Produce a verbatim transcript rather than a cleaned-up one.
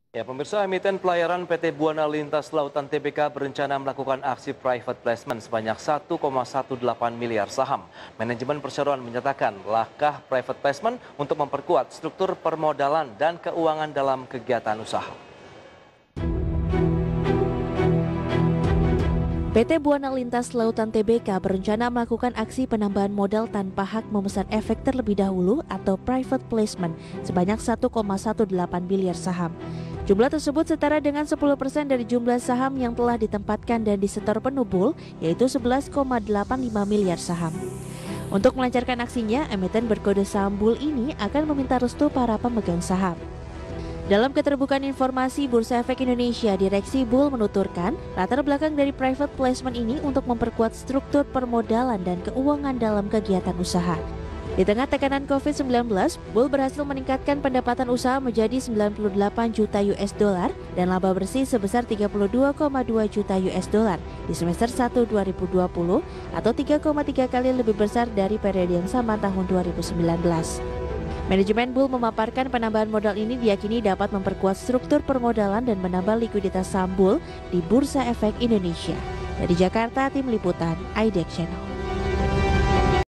Ya, pemirsa, emiten pelayaran P T Buana Lintas Lautan T B K berencana melakukan aksi private placement sebanyak satu koma delapan belas miliar saham. Manajemen perseroan menyatakan langkah private placement untuk memperkuat struktur permodalan dan keuangan dalam kegiatan usaha. P T Buana Lintas Lautan T B K berencana melakukan aksi penambahan modal tanpa hak memesan efek terlebih dahulu atau private placement sebanyak satu koma delapan belas miliar saham. Jumlah tersebut setara dengan sepuluh persen dari jumlah saham yang telah ditempatkan dan disetor penubul, yaitu sebelas koma delapan lima miliar saham. Untuk melancarkan aksinya, emiten berkode saham Bull ini akan meminta restu para pemegang saham. Dalam keterbukaan informasi Bursa Efek Indonesia, Direksi Bull menuturkan latar belakang dari private placement ini untuk memperkuat struktur permodalan dan keuangan dalam kegiatan usaha. Di tengah tekanan covid sembilan belas, Bull berhasil meningkatkan pendapatan usaha menjadi sembilan puluh delapan juta U S dollar dan laba bersih sebesar tiga puluh dua koma dua juta U S dollar di semester satu dua ribu dua puluh atau tiga koma tiga kali lebih besar dari periode yang sama tahun dua ribu sembilan belas. Manajemen Bull memaparkan penambahan modal ini diyakini dapat memperkuat struktur permodalan dan menambah likuiditas saham Bull di Bursa Efek Indonesia. Dari Jakarta, Tim Liputan, I D E X Channel.